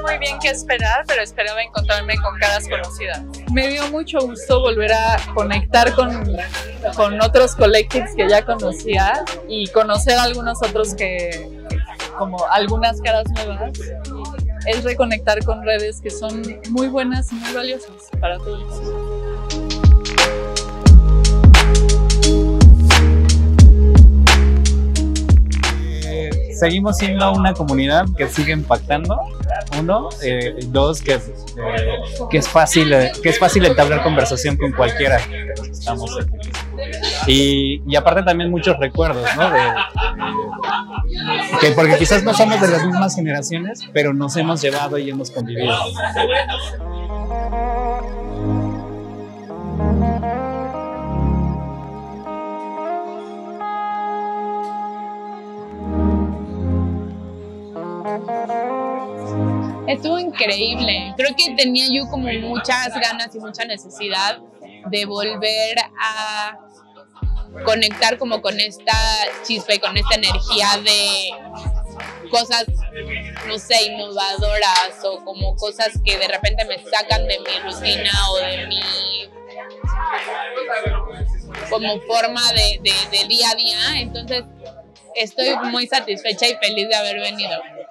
muy bien qué esperar, pero esperaba encontrarme con caras conocidas. Me dio mucho gusto volver a conectar con otros collectives que ya conocía y conocer algunos otros como algunas caras nuevas. Es reconectar con redes que son muy buenas y muy valiosas para todos. Seguimos siendo una comunidad que sigue impactando. Uno, dos, que es fácil entablar conversación con cualquiera. Estamos y aparte también muchos recuerdos, ¿no? Porque quizás no somos de las mismas generaciones, pero nos hemos llevado y hemos convivido. Estuvo increíble. Creo que tenía yo como muchas ganas y mucha necesidad de volver a conectar como con esta chispa y con esta energía de cosas, no sé, innovadoras o como cosas que de repente me sacan de mi rutina o de mi como forma de día a día. Entonces estoy muy satisfecha y feliz de haber venido.